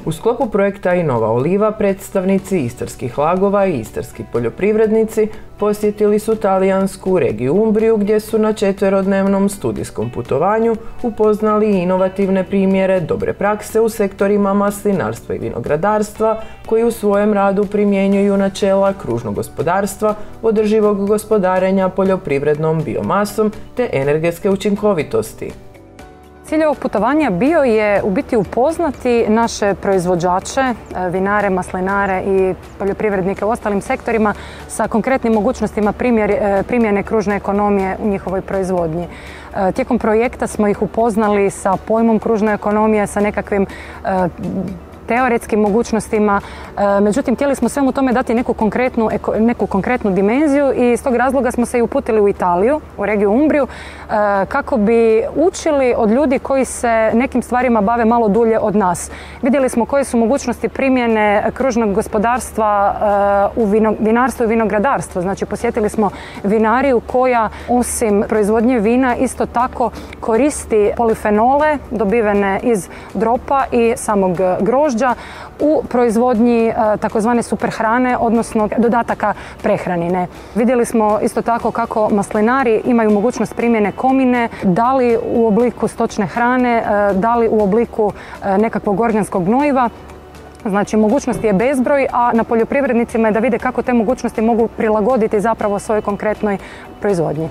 U sklopu projekta I Nova Oliva predstavnici istarskih lagova i istarski poljoprivrednici posjetili su talijansku regiju Umbriju gdje su na 4-dnevnom studijskom putovanju upoznali inovativne primjere dobre prakse u sektorima maslinarstva i vinogradarstva koji u svojem radu primjenjuju načela kružnog gospodarstva, održivog gospodarenja poljoprivrednom biomasom te energetske učinkovitosti. Cilj ovog putovanja bio je u biti upoznati naše proizvođače, vinare, maslinare i poljoprivrednike u ostalim sektorima sa konkretnim mogućnostima primjene kružne ekonomije u njihovoj proizvodnji. Tijekom projekta smo ih upoznali sa pojmom kružne ekonomije, sa nekakvim teoretskim mogućnostima, međutim htjeli smo svemu tome dati neku konkretnu dimenziju i iz tog razloga smo se i uputili u Italiju, u regiju Umbriju, kako bi učili od ljudi koji se nekim stvarima bave malo dulje od nas. Vidjeli smo koje su mogućnosti primjene kružnog gospodarstva u vinarstvu i vinogradarstvu. Znači posjetili smo vinariju koja osim proizvodnje vina isto tako koristi polifenole dobivene iz dropa i samog grožđa u proizvodnji takozvane superhrane, odnosno dodataka prehranine. Vidjeli smo isto tako kako maslinari imaju mogućnost primjene komine, da li u obliku stočne hrane, da li u obliku nekakvog organskog gnojiva. Znači mogućnosti je bezbroj, a na poljoprivrednicima je da vide kako te mogućnosti mogu prilagoditi zapravo svojoj konkretnoj proizvodnji.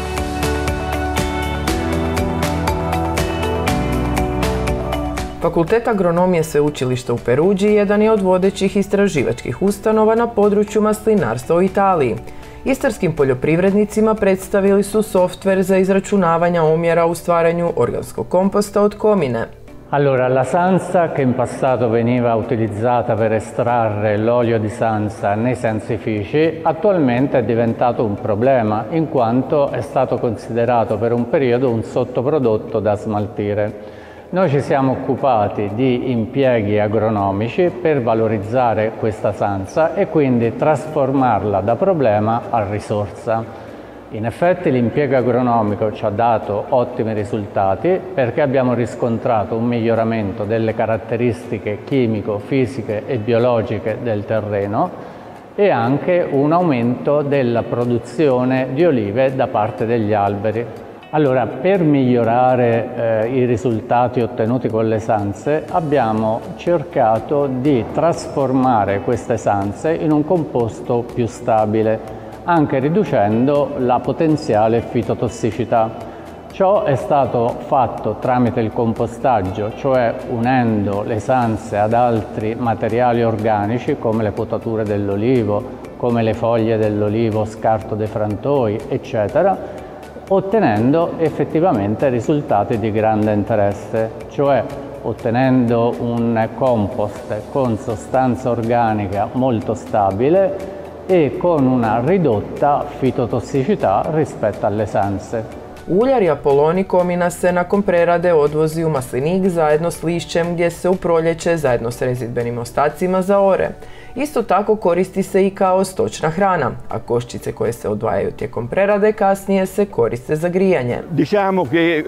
Fakultet agronomije Sveučilišta u Perudži jedan je od vodećih istraživačkih ustanova na području maslinarstva u Italiji. Istarskim poljoprivrednicima predstavili su softver za izračunavanje omjera u stvaranju organskog komposta od komine. Allora, la sansa che in passato veniva utilizzata per estrarre l'olio di sansa nei sansifici attualmente è diventato un problema in quanto è stato considerato per un periodo un sottoprodotto da smaltire. Noi ci siamo occupati di impieghi agronomici per valorizzare questa sansa e quindi trasformarla da problema a risorsa. In effetti l'impiego agronomico ci ha dato ottimi risultati perché abbiamo riscontrato un miglioramento delle caratteristiche chimico-fisiche e biologiche del terreno e anche un aumento della produzione di olive da parte degli alberi. Allora, per migliorare i risultati ottenuti con le sanse abbiamo cercato di trasformare queste sanse in un composto più stabile, anche riducendo la potenziale fitotossicità. Ciò è stato fatto tramite il compostaggio, cioè unendo le sanse ad altri materiali organici come le potature dell'olivo, come le foglie dell'olivo, scarto dei frantoi, eccetera, ottenendo effettivamente risultati di grande interesse, cioè ottenendo un compost con sostanza organica molto stabile e con una ridotta fitotossicità rispetto alle sanse. Uljari Apoloni komina se nakon prerade odvozi u maslinik zajedno s lišćem gdje se u proljeće zajedno s rezidbenim ostacima zaore. Isto tako koristi se i kao stočna hrana, a koščice koje se odvajaju tijekom prerade kasnije se koriste za grijanje. Diciamo che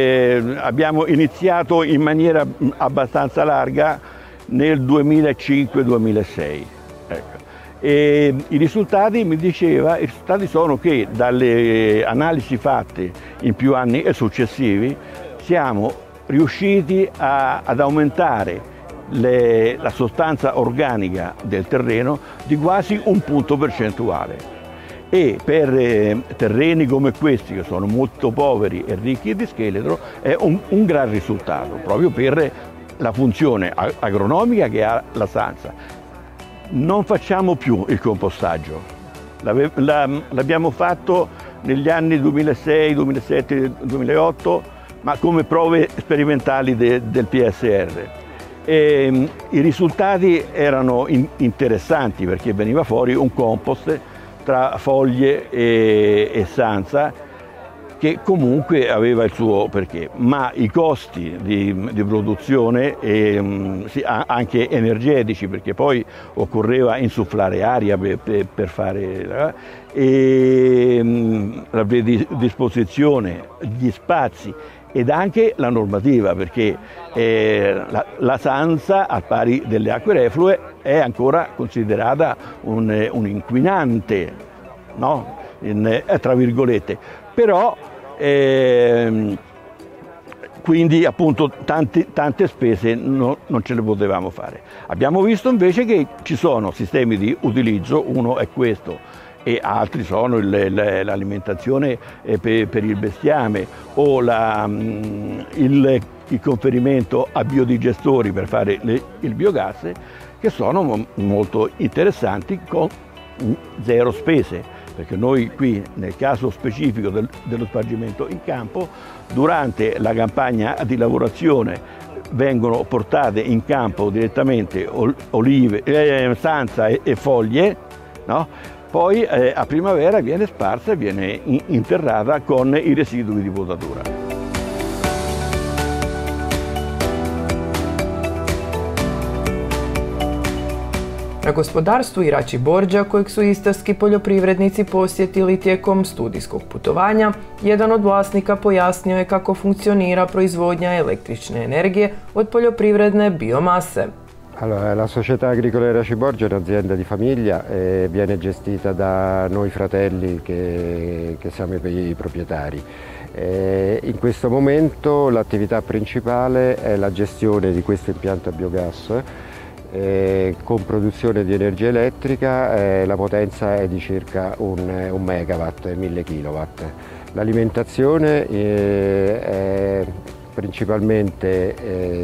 abbiamo iniziato in maniera abbastanza larga nel 2005-2006. Ecco. E i risultati sono che dalle analisi fatte in più anni e successivi siamo riusciti ad aumentare la sostanza organica del terreno di quasi un punto percentuale e per terreni come questi che sono molto poveri e ricchi di scheletro è un gran risultato proprio per la funzione agronomica che ha la sansa. Non facciamo più il compostaggio, l'abbiamo fatto negli anni 2006, 2007, 2008 ma come prove sperimentali del PSR. E i risultati erano interessanti perché veniva fuori un compost tra foglie e sansa che comunque aveva il suo perché, ma i costi di produzione anche energetici, perché poi occorreva insufflare aria per fare la predisposizione, gli spazi ed anche la normativa, perché la Sansa, al pari delle acque reflue, è ancora considerata un inquinante, no? Tra virgolette, però quindi appunto tante spese non ce le potevamo fare. Abbiamo visto invece che ci sono sistemi di utilizzo, uno è questo, e altri sono l'alimentazione per il bestiame o il conferimento a biodigestori per fare il biogas, che sono molto interessanti con zero spese. Perché noi qui, nel caso specifico dello spargimento in campo, durante la campagna di lavorazione vengono portate in campo direttamente olive, sansa e foglie, no? Poi a primavera viene sparsa e viene interrata con i residui di potatura. Na gospodarstvu Irači Borđa, kojeg su istarski poljoprivrednici posjetili tijekom studijskog putovanja, jedan od vlasnika pojasnio je kako funkcionira proizvodnja električne energije od poljoprivredne biomase. Allora, la società agricola Irači Borđa è un'azienda di famiglia e viene gestita da noi fratelli che siamo i proprietari. In questo momento l'attività principale è la gestione di questo impianto a biogas con produzione di energia elettrica, la potenza è di circa un megawatt, 1000 kW. L'alimentazione è principalmente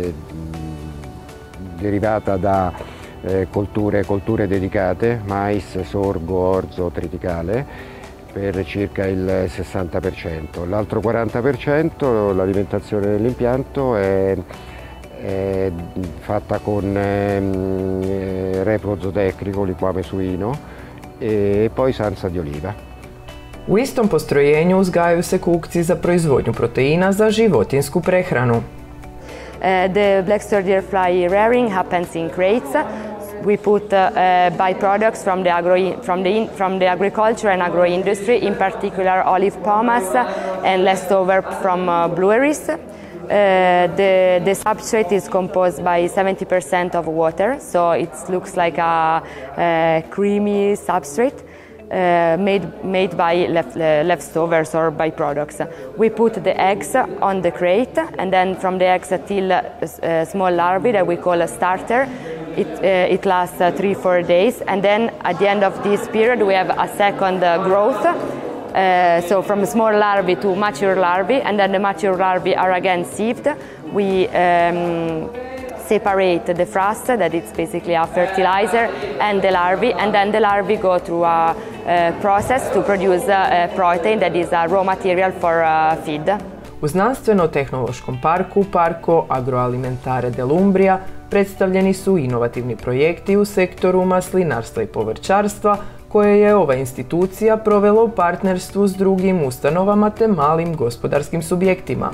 derivata da colture dedicate, mais, sorgo, orzo, triticale, per circa il 60%. L'altro 40% l'alimentazione dell'impianto è fatta con repro zootecnico, liquame suino e poi sansa di oliva. U istom postrojenju uzgajaju se kukci za proizvodnju proteina za životinjsku prehranu. The black sturgeon fly rearing happens in crates. We put byproducts from the agriculture and agro industry, in particular olive pomace and leftover from blueberries. The substrate is composed by 70% of water, so it looks like a creamy substrate made by leftovers or byproducts. We put the eggs on the crate, and then from the eggs till small larvae that we call a starter. It lasts 3-4 days, and then at the end of this period we have a second growth. So from small larvae to mature larvae, and then the mature larvae are again sieved. We separate the frass, that it's basically a fertilizer, and the larvae, and then the larvae go through a process to produce protein that is a raw material for feed. U Znanstveno-tehnološkom parku Parco Agroalimentare dell'Umbria predstavljeni su inovativni projekti u sektoru maslinarstva i povrćarstva koje je ova institucija provela u partnerstvu s drugim ustanovama te malim gospodarskim subjektima.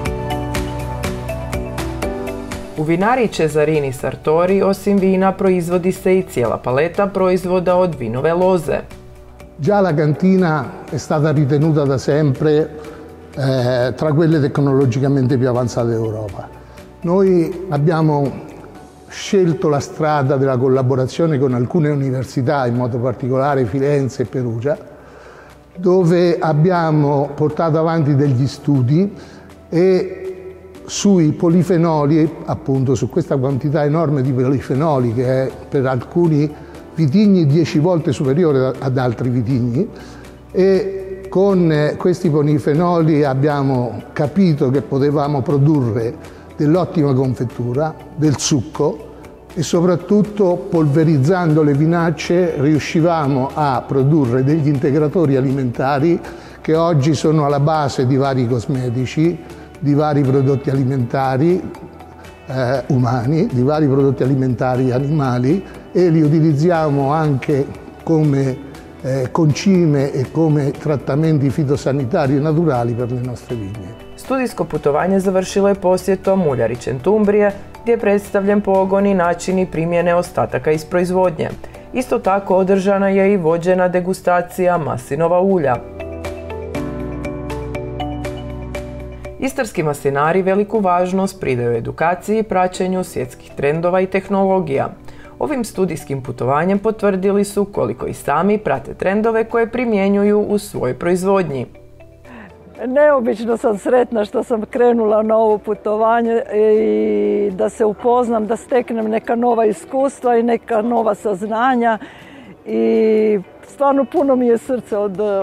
U vinariji Cesarini Sartori osim vina proizvodi se i cijela paleta proizvoda od vinove loze. Già la cantina è stata ritenuta da sempre tra quelle tecnologicamente più avanzate d'Europa. Noi abbiamo scelto la strada della collaborazione con alcune università, in modo particolare Firenze e Perugia, dove abbiamo portato avanti degli studi e sui polifenoli, appunto su questa quantità enorme di polifenoli che è per alcuni vitigni 10 volte superiore ad altri vitigni, e con questi polifenoli abbiamo capito che potevamo produrre dell'ottima confettura, del succo, e soprattutto polverizzando le vinacce riuscivamo a produrre degli integratori alimentari che oggi sono alla base di vari cosmetici, di vari prodotti alimentari umani, di vari prodotti alimentari animali, e li utilizziamo anche come concime e come trattamenti fitosanitari naturali per le nostre vigne. Studijsko putovanje završilo je posjetom uljari Centumbrije, gdje je predstavljen pogon i načini primjene ostataka iz proizvodnje. Isto tako održana je i vođena degustacija maslinova ulja. Istarski maslinari veliku važnost pridaju edukaciji i praćenju svjetskih trendova i tehnologija. Ovim studijskim putovanjem potvrdili su koliko i sami prate trendove koje primjenjuju u svojoj proizvodnji. Neobično sam sretna što sam krenula na ovo putovanje i da se upoznam, da steknem neka nova iskustva i neka nova saznanja. I stvarno puno mi je srce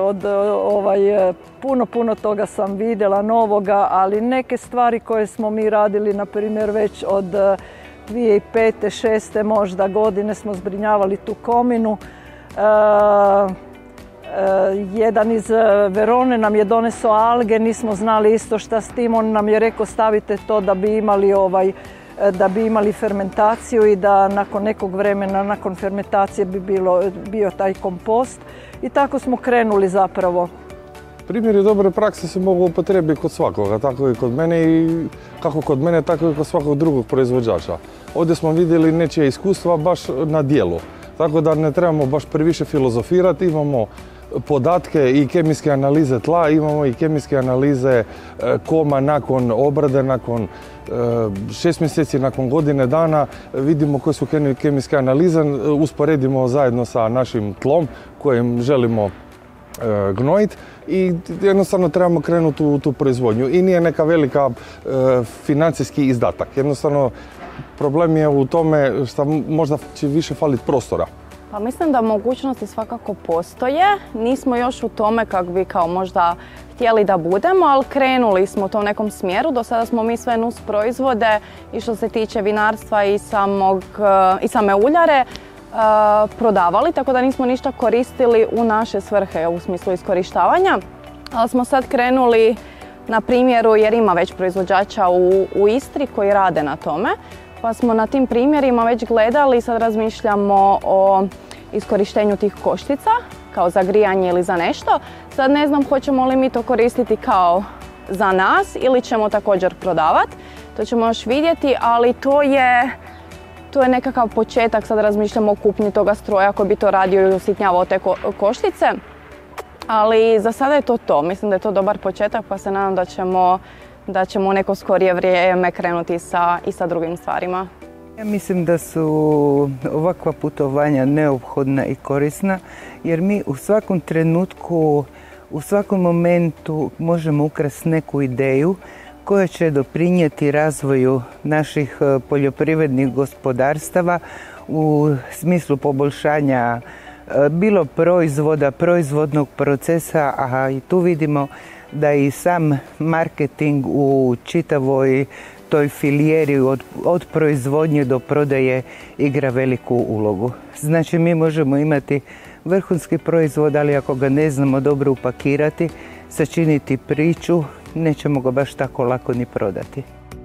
puno toga sam vidjela novoga, ali neke stvari koje smo mi radili, na primjer već od 2005. 2006. možda godine smo zbrinjavali tu kominu. Jedan iz Verone nam je donesao alge, nismo znali isto šta s tim, on nam je rekao stavite to da bi imali fermentaciju i da nakon nekog vremena, nakon fermentacije bi bio taj kompost i tako smo krenuli zapravo. Primjeri dobre prakse se mogu upotrijebiti kod svakoga, tako i kod mene i kako kod mene, tako i kod svakog drugog proizvođača. Ovdje smo vidjeli nečije iskustva baš na dijelu, tako da ne trebamo baš previše filozofirati, imamo podatke i kemijske analize tla, imamo i kemijske analize koma nakon obrade, nakon 6 mjeseci, nakon godine dana, vidimo koje su kemijske analize, usporedimo zajedno sa našim tlom kojim želimo gnojiti i jednostavno trebamo krenuti u tu proizvodnju. I nije neka velika financijski izdatak. Jednostavno problem je u tome što možda će više faliti prostora. Pa mislim da mogućnosti svakako postoje. Nismo još u tome kako bi kao možda htjeli da budemo, ali krenuli smo u tom nekom smjeru. Do sada smo mi sve nus proizvode i što se tiče vinarstva i same uljare prodavali, tako da nismo ništa koristili u naše svrhe u smislu iskorištavanja. Ali smo sad krenuli na primjeru, jer ima već proizvođača u Istri koji rade na tome, pa smo na tim primjerima već gledali i sad razmišljamo o iskorištenju tih koštica kao za grijanje ili za nešto. Sad ne znam hoćemo li mi to koristiti kao za nas ili ćemo također prodavati. To ćemo još vidjeti, ali to je nekakav početak. Sad razmišljamo o kupnji toga stroja koji bi to radio i usitnjavao te koštice. Ali za sada je to to. Mislim da je to dobar početak, pa se nadam da ćemo u neko skorije vrijeme krenuti i sa drugim stvarima. Ja mislim da su ovakva putovanja neophodna i korisna, jer mi u svakom trenutku, u svakom momentu možemo ukrasti neku ideju koja će doprinijeti razvoju naših poljoprivrednih gospodarstava u smislu poboljšanja bilo proizvoda, proizvodnog procesa, a i tu vidimo da i sam marketing u čitavoj toj filijeri od proizvodnje do prodaje igra veliku ulogu. Znači mi možemo imati vrhunski proizvod, ali ako ga ne znamo dobro upakirati, sačiniti priču, nećemo ga baš tako lako ni prodati.